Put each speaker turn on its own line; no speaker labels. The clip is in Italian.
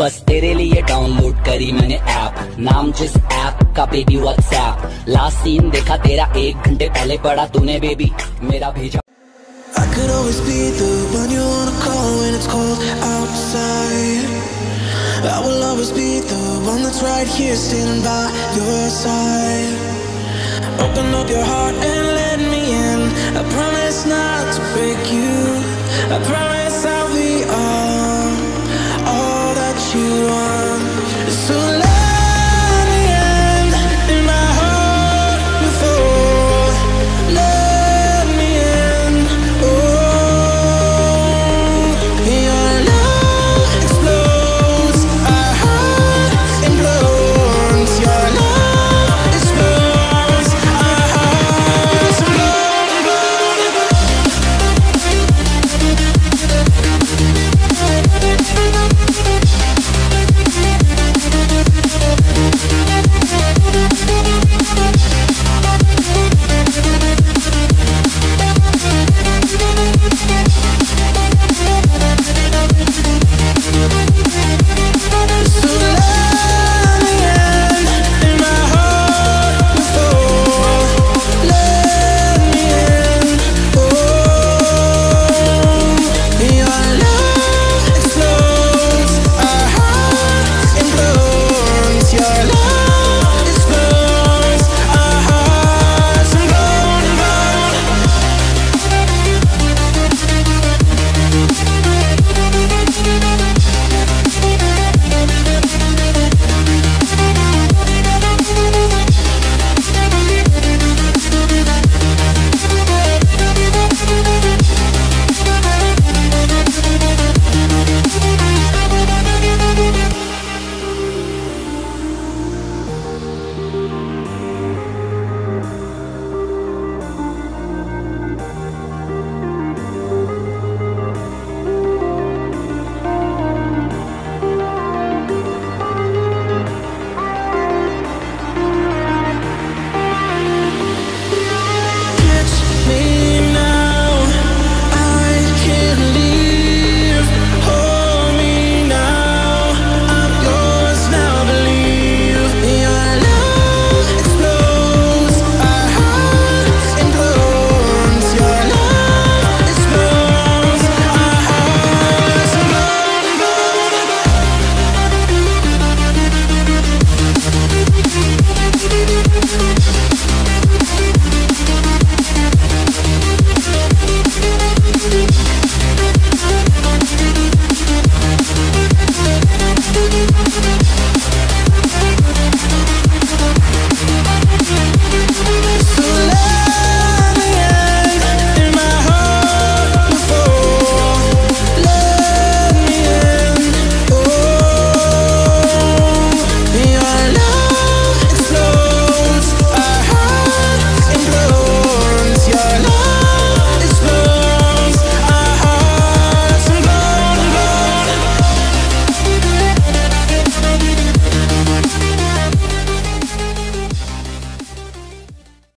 बस तेरे लिए डाउनलोड करी मैंने ऐप, नाम जिस ऐप का बेबी व्हाट्सएप। लास्ट सीन देखा तेरा 1 घंटे पहले, पड़ा तूने बेबी मेरा भेजा।
I could always be the one you wanna call when it's cold outside. I will always be the one that's right here standing by your side. Open up your heart and let me in. I promise not to break you. I promise